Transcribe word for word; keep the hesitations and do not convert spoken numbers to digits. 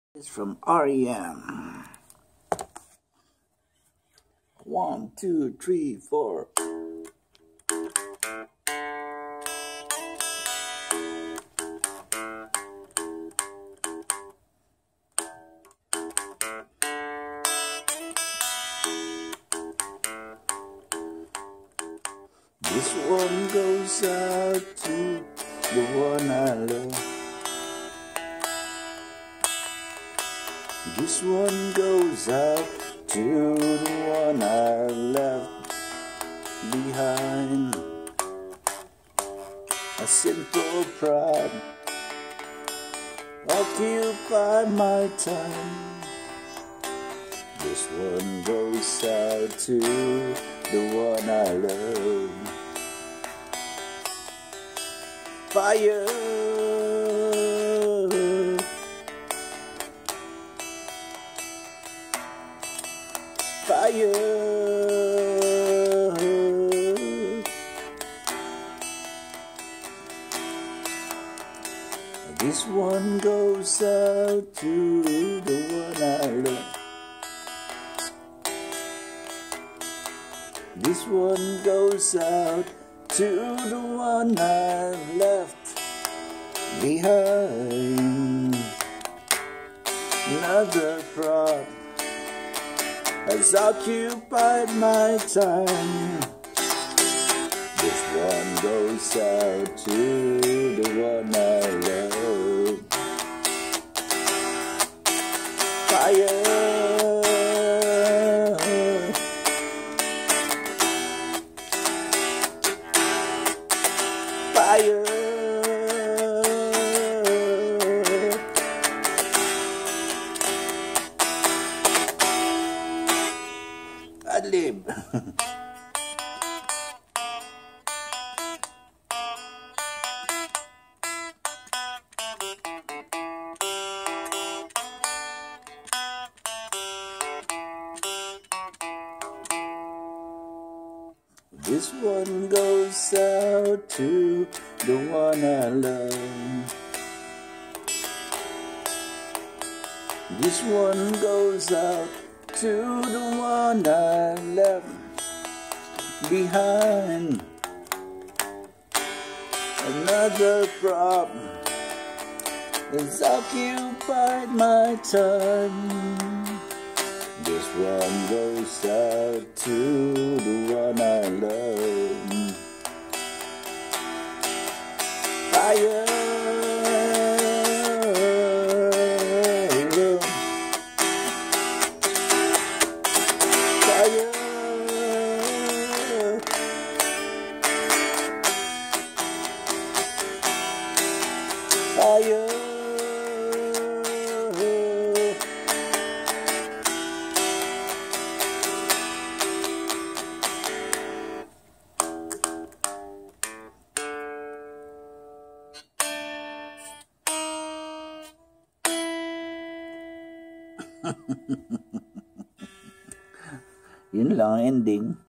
It's from R E M. One, two, three, four. This one goes out to the one I love. This one goes out to the one I left behind. A simple pride occupied my time. This one goes out to the one I love. Fire, fire. This one goes out to the one I love. This one goes out to the one I left behind. Another prop has occupied my time. This one goes out to the one I love. Fire, fire. Ad-lib. This one goes out to the one I love. This one goes out to the one I left behind. Another problem has occupied my time. This one goes out to the one I love. Fire, fire, fire. Yun lang, ending.